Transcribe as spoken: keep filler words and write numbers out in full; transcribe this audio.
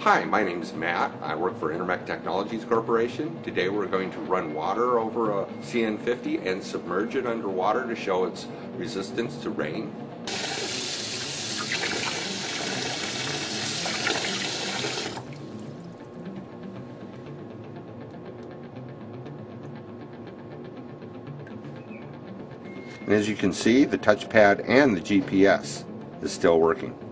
Hi, my name is Matt. I work for Intermec Technologies Corporation. Today we're going to run water over a C N fifty and submerge it underwater to show its resistance to rain. And as you can see, the touchpad and the G P S is still working.